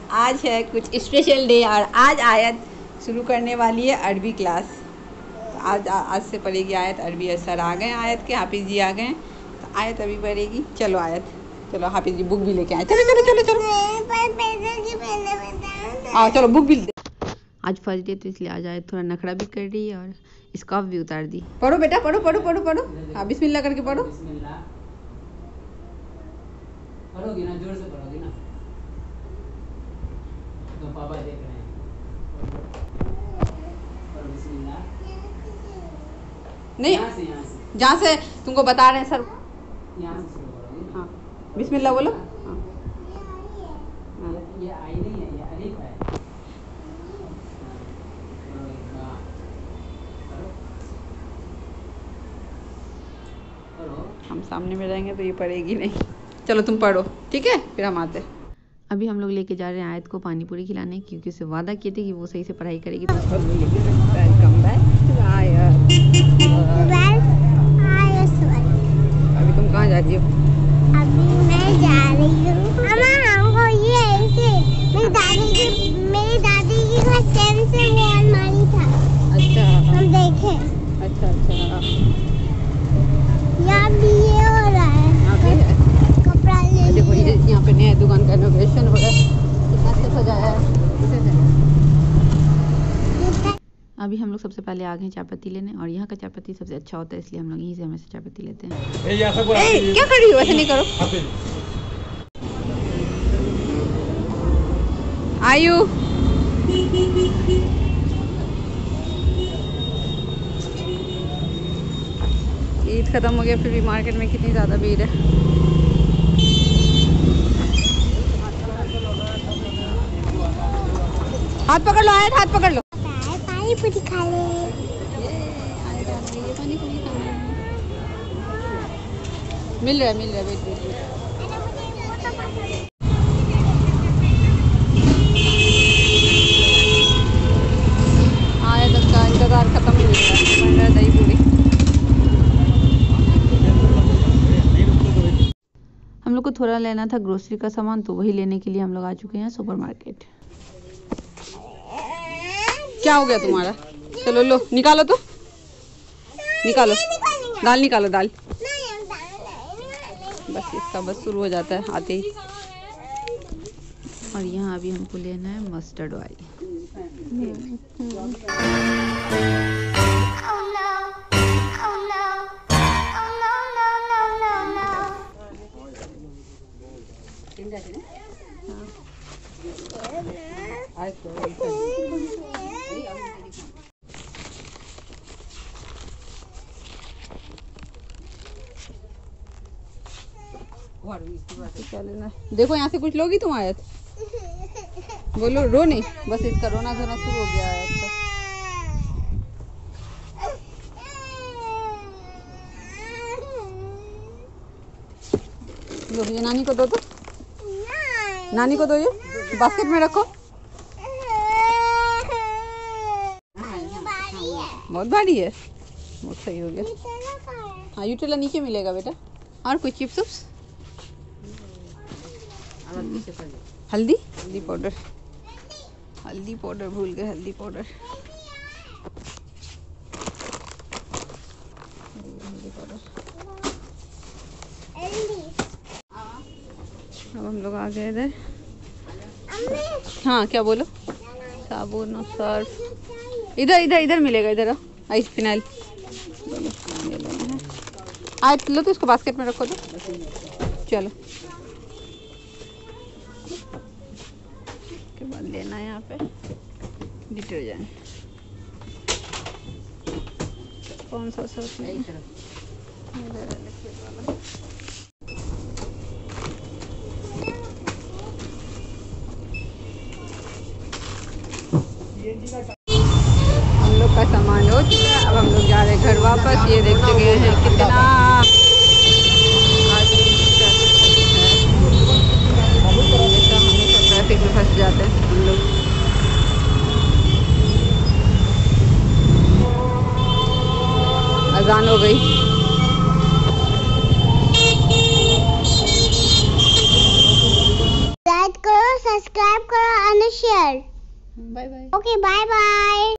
आज है कुछ स्पेशल डे और आज आयत शुरू करने वाली है अरबी क्लास। तो आज से पढ़ेगी आयत अरबी। सर आ गए आयत के, हाफिज़ जी आ गए, तो आयत अभी पढ़ेगी। चलो आयत, चलो हाफिज़ जी बुक भी लेके आए। चलो चलो चलो चलो आओ, चलो बुक भी दे। आज फर्स्ट डे तो इसलिए आज आयत थोड़ा नखरा भी कर रही है और स्कार्फ भी उतार दी। पढ़ो बेटा, पढ़ो पढ़ो पढ़ो पढ़ो। हाँ बिस्मिल्लाह करके पढ़ो। पढ़ोगी ना, जोर से पढ़ोगी ना, तो पापा देख रहे हैं। नहीं, यहाँ से जहाँ से तुमको बता रहे हैं सर, यहाँ से शुरू करोगी। हाँ बिस्मिल्लाह बोलो। हाँ ये आई नहीं है, ये अलिफ है। हम सामने में रहेंगे तो ये पढ़ेगी नहीं। चलो तुम पढ़ो, ठीक है, फिर हम आते हैं। अभी हम लोग लेके जा रहे हैं आयत को पानी पूरी खिलाने, क्योंकि उसे वादा किए थे कि वो सही से पढ़ाई करेगी। अभी तुम कहाँ जा रही हो? अभी मैं जा रही हूँ हमको ये ऐसे मेरी दादी की घर से वो अलमारी था। अच्छा हम देखे। अच्छा अच्छा, यहाँ भी ये हो रहा है, यहाँ पे है कपड़ा ले देखो। ये लिए। यहाँ पे नया दुकान का इनोवेशन हो रहा है, कितना अच्छा सजाया है। अभी हम लोग सबसे पहले आ गए चाय पत्ती लेने, और यहाँ का चाय पत्ती सबसे अच्छा होता है, इसलिए हम लोग यहीं से हमेशा चाय पत्ती लेते हैं। क्या कर रही हो? ऐसे नहीं करो। आयु ईद खत्म हो गया, फिर भी मार्केट में कितनी ज़्यादा भीड़ है। हाथ पकड़ लो आयत, हाथ पकड़ लो। पानी पूरी खा ले। मिल रहा है वेट वेट वेट। आयत का इंतजार खत्म हो गया, बन रहा है दही पूरी। हम लोग को थोड़ा लेना था ग्रोसरी का सामान, तो वही लेने के लिए हम लोग आ चुके हैं सुपरमार्केट। क्या हो गया तुम्हारा? चलो लो निकालो, तो निकालो दाल, निकालो दाल। बस इसका बस शुरू हो जाता है आते ही। और यहाँ अभी हमको लेना है मस्टर्ड ऑयल। क्या लेना है? देखो यहाँ से कुछ लोगी तुम आयत? बोलो, रो नहीं, बस इसका रोना धोना शुरू हो गया है आयत का। लो ये नानी को दो, तो नानी को दो, ये बास्केट में रखो। बहुत भारी है, बहुत सही हो गया। हाँ यूटेला नीचे मिलेगा बेटा। और कोई चिप्स उप्स? हल्दी, हल्दी पाउडर, हल्दी पाउडर भूल गए, हल्दी पाउडर। अब हम लोग आ गए इधर। हाँ क्या बोलो? साबुन और सर्फ इधर इधर इधर मिलेगा, इधर आइस फिनाइल। आज लो तो इसको बास्केट में रखो तो। चलो के बाद लेना है यहाँ पे डिटर्जेंट। कौन सा सर्फ है? हम लोग का सामान हो चुका है, अब हम लोग जा रहे हैं घर वापस। ये देख चुके हैं कितना हमेशा ट्रैफिक में फंस जाते हैं हम लोग। अजान हो गई। लाइक करो, सब्सक्राइब करो। Share. Bye bye. Okay bye bye.